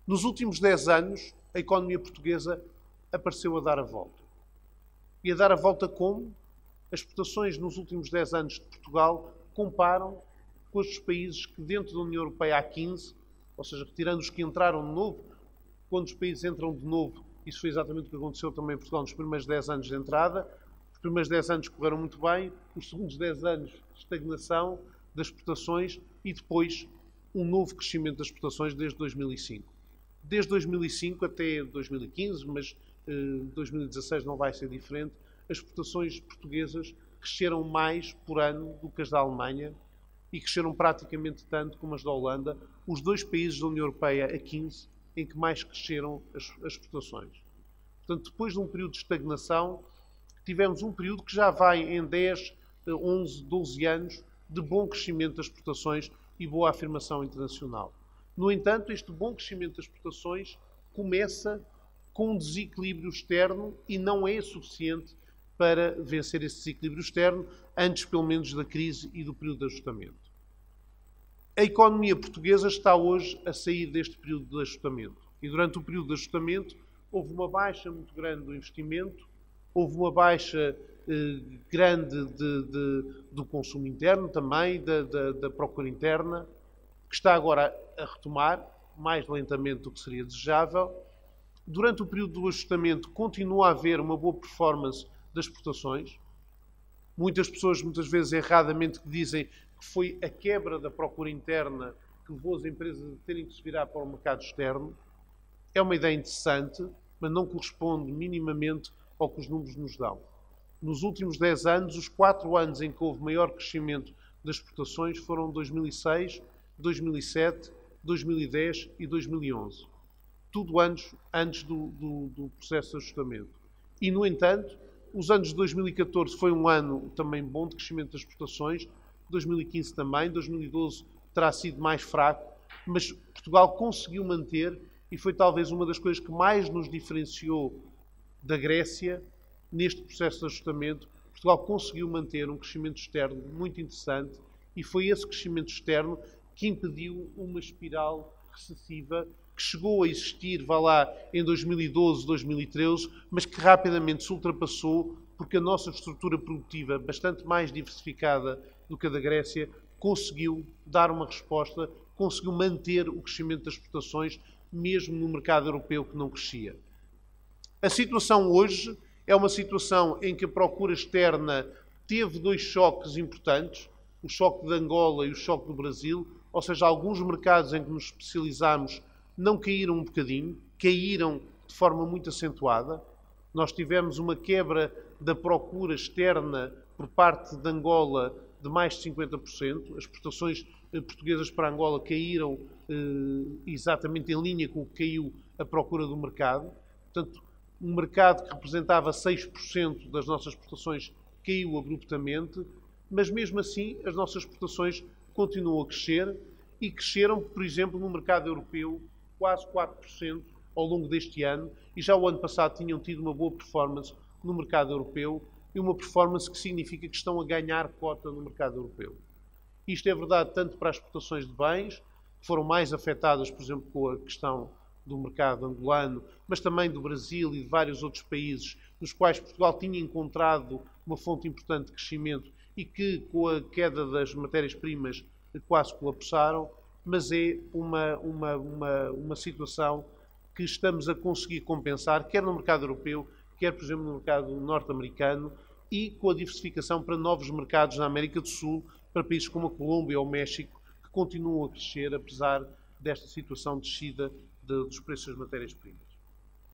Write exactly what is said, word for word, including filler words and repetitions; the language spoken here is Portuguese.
Nos últimos dez anos, a economia portuguesa apareceu a dar a volta. E a dar a volta como? As exportações nos últimos dez anos de Portugal comparam com os países que dentro da União Europeia há quinze, ou seja, retirando os que entraram de novo, quando os países entram de novo, isso foi exatamente o que aconteceu também em Portugal nos primeiros dez anos de entrada. Os primeiros dez anos correram muito bem, os segundos dez anos de estagnação das exportações e depois um novo crescimento das exportações desde dois mil e cinco. Desde dois mil e cinco até dois mil e quinze, mas eh, dois mil e dezasseis não vai ser diferente, as exportações portuguesas cresceram mais por ano do que as da Alemanha e cresceram praticamente tanto como as da Holanda, os dois países da União Europeia a quinze em que mais cresceram as, as exportações. Portanto, depois de um período de estagnação, tivemos um período que já vai em dez, onze, doze anos de bom crescimento das exportações e boa afirmação internacional. No entanto, este bom crescimento das exportações começa com um desequilíbrio externo e não é suficiente para vencer esse desequilíbrio externo, antes pelo menos da crise e do período de ajustamento. A economia portuguesa está hoje a sair deste período de ajustamento. E durante o período de ajustamento houve uma baixa muito grande do investimento, houve uma baixa eh, grande de, de, do consumo interno também, da, da, da procura interna, que está agora a retomar, mais lentamente do que seria desejável. Durante o período do ajustamento continua a haver uma boa performance das exportações. Muitas pessoas, muitas vezes erradamente, dizem que foi a quebra da procura interna que levou as empresas a terem que se virar para o mercado externo. É uma ideia interessante, mas não corresponde minimamente ao que os números nos dão. Nos últimos dez anos, os quatro anos em que houve maior crescimento das exportações foram dois mil e seis, dois mil e sete, dois mil e dez e dois mil e onze. Tudo anos antes do, do, do processo de ajustamento. E, no entanto, os anos de dois mil e catorze foi um ano também bom de crescimento das exportações, dois mil e quinze também, dois mil e doze terá sido mais fraco, mas Portugal conseguiu manter, e foi talvez uma das coisas que mais nos diferenciou da Grécia neste processo de ajustamento. Portugal conseguiu manter um crescimento externo muito interessante e foi esse crescimento externo que impediu uma espiral recessiva que chegou a existir, vá lá, em dois mil e doze, dois mil e treze, mas que rapidamente se ultrapassou porque a nossa estrutura produtiva, bastante mais diversificada do que a da Grécia, conseguiu dar uma resposta, conseguiu manter o crescimento das exportações, mesmo no mercado europeu que não crescia. A situação hoje é uma situação em que a procura externa teve dois choques importantes, o choque de Angola e o choque do Brasil, ou seja, alguns mercados em que nos especializamos não caíram um bocadinho, caíram de forma muito acentuada. Nós tivemos uma quebra da procura externa por parte de Angola de mais de cinquenta por cento. As exportações portuguesas para Angola caíram eh, exatamente em linha com o que caiu a procura do mercado. Portanto, um mercado que representava seis por cento das nossas exportações caiu abruptamente, mas mesmo assim as nossas exportações continuam a crescer e cresceram, por exemplo, no mercado europeu quase quatro por cento ao longo deste ano e já o ano passado tinham tido uma boa performance no mercado europeu e uma performance que significa que estão a ganhar cota no mercado europeu. Isto é verdade tanto para as exportações de bens, que foram mais afetadas, por exemplo, com a questão do mercado angolano, mas também do Brasil e de vários outros países nos quais Portugal tinha encontrado uma fonte importante de crescimento e que, com a queda das matérias-primas, quase colapsaram, mas é uma, uma, uma, uma situação que estamos a conseguir compensar, quer no mercado europeu, quer, por exemplo, no mercado norte-americano, e com a diversificação para novos mercados na América do Sul, para países como a Colômbia ou o México, que continuam a crescer, apesar desta situação de descida de, dos preços das matérias-primas.